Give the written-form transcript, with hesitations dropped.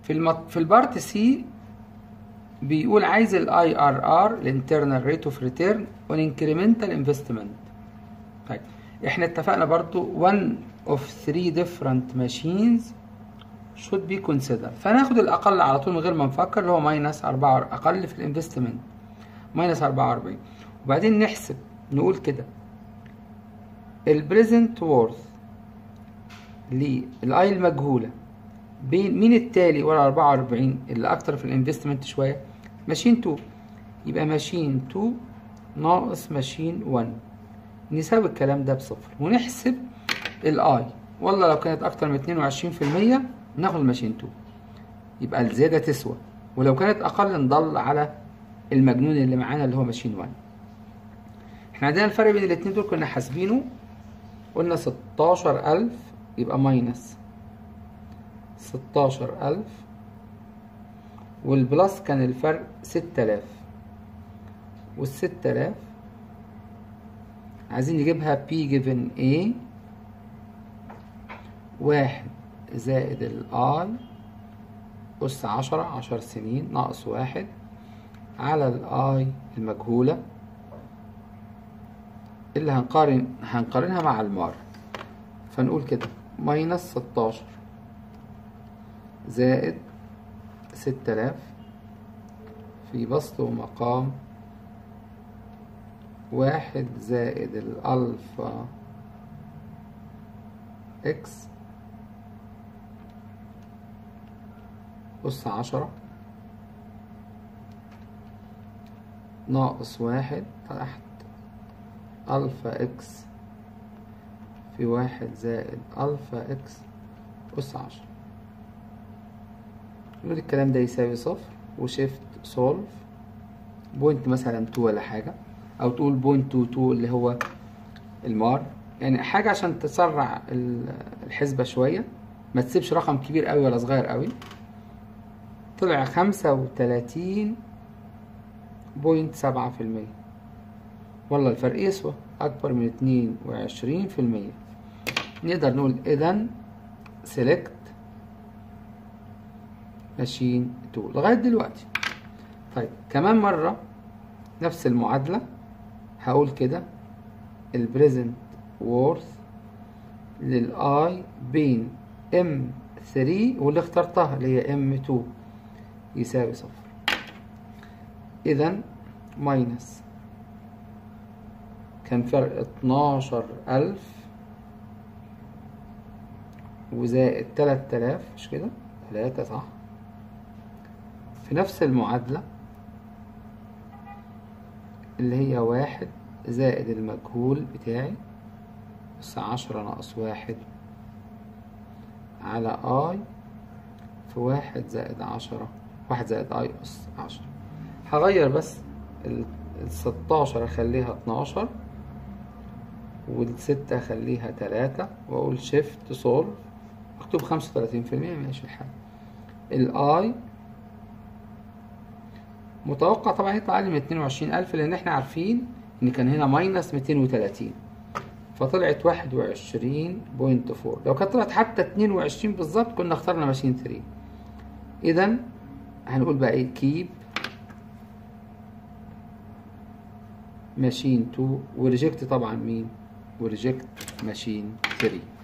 في البارت سي بيقول عايز الاي ار ار الانترنال ريت اوف ريتيرن والانكريمنتال انفستمنت. طيب احنا اتفقنا برضو one of 3 different machines should be considered، فناخد الاقل على طول من غير ما نفكر اللي هو ماينس 4 اقل في الانفستمنت ماينس 44، وبعدين نحسب نقول كده البريزنت وورث للاي المجهوله بين مين التالي ورا 44 اللي اكتر في الانفستمنت شويه؟ ماشين 2، يبقى ماشين 2 ناقص ماشين 1 نساوي الكلام ده بصفر، ونحسب الاي والله لو كانت اكتر من 22% ناخد الماشين 2 يبقى الزياده تسوى، ولو كانت اقل نضل على المجنون اللي معانا اللي هو ماشين 1. احنا عندنا الفرق بين الاتنين دول كنا حاسبينه، قلنا 16000 يبقى ماينس 16000 والبلس كان الفرق 6000، وال6000 عايزين نجيبها P given A 1 زائد الآي أس 10 سنين ناقص 1 على الآي المجهولة اللي هنقارنها مع المار، فنقول كده ماينس 16 زائد 6000 في بسط ومقام 1 زائد الألفا إكس أس 10 ناقص 1 تحت ألفا إكس في 1 زائد ألفا إكس أس 10. نقول الكلام ده يساوي صفر وشيفت سولف بوينت مثلا 2 ولا حاجة، أو تقول بوينت 22 اللي هو المار، يعني حاجة عشان تسرع الحسبة شوية ما تسيبش رقم كبير قوي ولا صغير قوي. طلع 35.7%، والله الفرق يسوى أكبر من 22%. نقدر نقول إذن سيلكت ماشين 2 لغاية دلوقتي. طيب كمان مرة نفس المعادلة هقول كده البريزنت وورث للآي بين M3 واللي اخترتها اللي هي M2 يساوي صفر. إذن ماينس كان فرق 12000 وزائد 3000 مش كده؟ 3 صح؟ في نفس المعادلة اللي هي 1 زائد المجهول بتاعي بس 10 ناقص 1 على I في 1 زائد 10 1 زائد I أس 10. هغير بس 16 أخليها 12 وال6 أخليها 3 وأقول شيفت سولف مكتوب 35% ماشي الحال. الآي متوقع طبعا يطلع أقل من 22000 لأن احنا عارفين إن كان هنا ماينس 230 فطلعت 21.4. لو كانت طلعت حتى 22 بالظبط كنا اخترنا ماشين 3. إذا هنقول بقى إيه كيب ماشين 2 وريجكت طبعا مين؟ وريجكت ماشين 3.